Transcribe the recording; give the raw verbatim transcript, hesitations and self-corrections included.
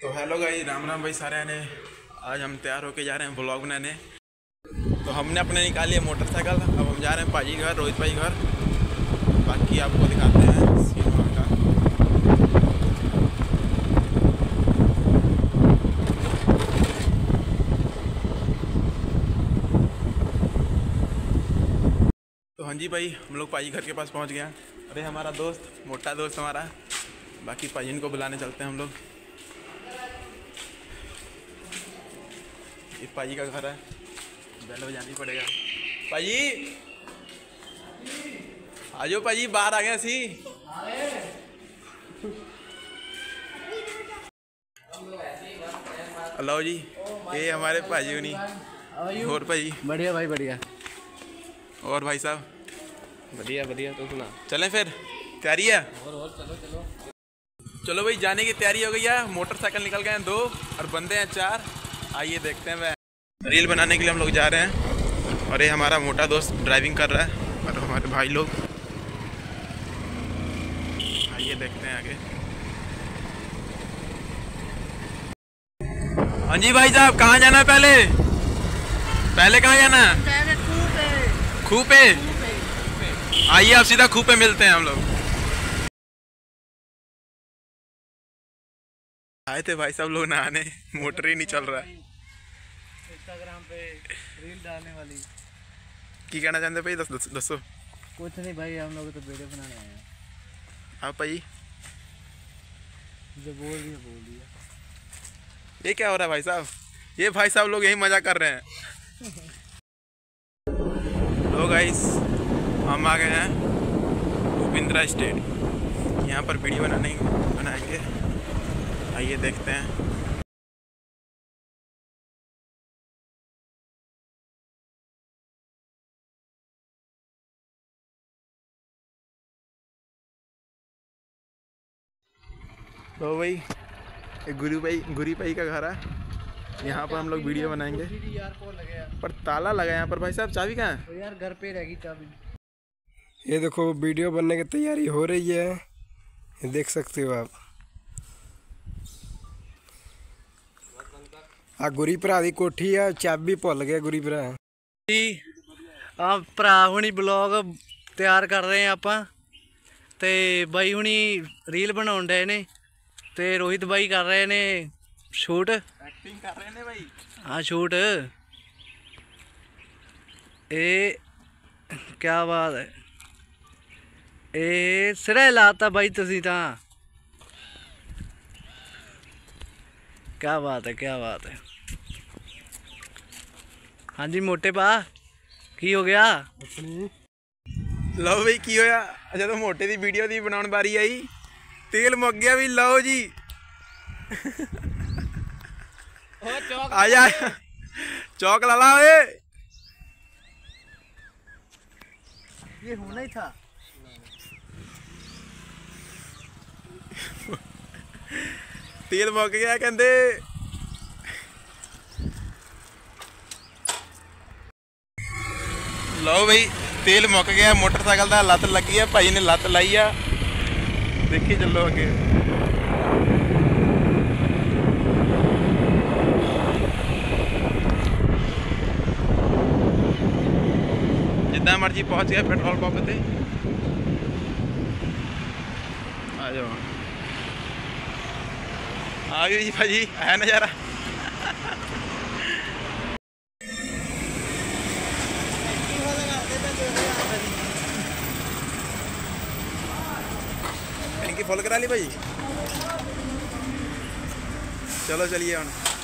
तो hello guys, Ram Ram भाई सारे ने। आज हम तैयार होके जा रहे हैं ब्लॉग बनाने। तो हमने अपने निकाली है मोटरसाइकिल। अब हम जा रहे हैं पाजी घर, रोहित भाई घर। बाकी आपको दिखाते हैं सीन वहाँ का। तो हाँ जी भाई, हम लोग पाजी घर के पास पहुँच गए। अरे हमारा दोस्त, मोटा दोस्त हमारा। बाकी पाजी को बुलाने चलते हैं हम लोग। ये पाजी का घर है, बेल बजानी पड़ेगा। पाजी आ जाओ, पाजी बाहर आ गए सी। हेलो जी, ये हमारे पाजी होनी। और भाई बढ़िया भाई बढ़िया। और भाई साहब बढ़िया बढ़िया। तो सुना, चलें फिर, तैयारी है? और और चलो चलो चलो भाई, जाने की तैयारी हो गई है। मोटरसाइकिल निकल गए हैं दो और बंदे हैं चार। आइए देखते हैं। वह रील बनाने के लिए हम लोग जा रहे हैं। और ये हमारा मोटा दोस्त ड्राइविंग कर रहा है और हमारे भाई लोग। आइए देखते हैं आगे। हाँ जी भाई साहब, कहाँ जाना है? पहले पहले कहाँ जाना है? पहले खूह खूह पे। आइए आप सीधा खूह पे मिलते हैं हम लोग। आए थे भाई साहब लोग नहाने, मोटर ही नहीं चल रहा है। इंस्टाग्राम पे रील डालने वाली की कहना चाहते भाई? दस दस दसो। कुछ नहीं भाई, हम लोग तो वीडियो बनाने आए हैं। आप भाई जो बोल दिया बोल दिया। ये क्या हो रहा है भाई साहब? ये भाई साहब लोग यही मजा कर रहे हैं। लो गाइस, हम आ गए हैं भूपिंद्रा स्टेट। यहाँ पर वीडियो बनाने बनाएंगे। आइए देखते हैं। तो भाई ये गुरु भाई गुरी भाई का घर है। यहाँ पर हम लोग वीडियो बनाएंगे। पर ताला लगा यहाँ पर। भाई साहब चाबी कहाँ है? तो यार घर पे रहेगी चाबी। ये देखो वीडियो बनने की तैयारी हो रही है, ये देख सकते हो आप। आ गुरी भरा दी कोठी है, चाबी भुल गया गुरी भरा। जी आप भरा हुणी ब्लॉग तैयार कर रहे हैं ਆਪਾਂ ਤੇ ਬਾਈ ਹੁਣੀ ਰੀਲ ਬਣਾਉਣ ਡਏ ਨੇ ਤੇ ਰੋਹਿਤ ਬਾਈ ਕਰ ਰਹੇ ਨੇ ਸ਼ੂਟ। एक्टिंग कर रहे हैं भाई। हाँ शूट। ए क्या बात है, ए सिरे लाता भाई तुसी तां। क्या बात है क्या बात है। हाँ जी मोटे पा की हो गया? लो भाई की होया? अच्छा तो मोटे दी वीडियो दी बनाने बारी आई, तेल मुक गया भी। लो जी आया चौक ला ला। ये होना ही था। तेल मुक गया कहते। लो भाई तेल मुक गया मोटरसाइकिल का। लत लगी है, भाई ने लत लाई है। देखी चलो अगे। जितना मर्जी पहुंच गया पेट्रोल पंप पे। आ जाओ, आ गई जी भाजी, है नज़ारा। टैंकी फुल करा ली भाई। चलो चलिए हम।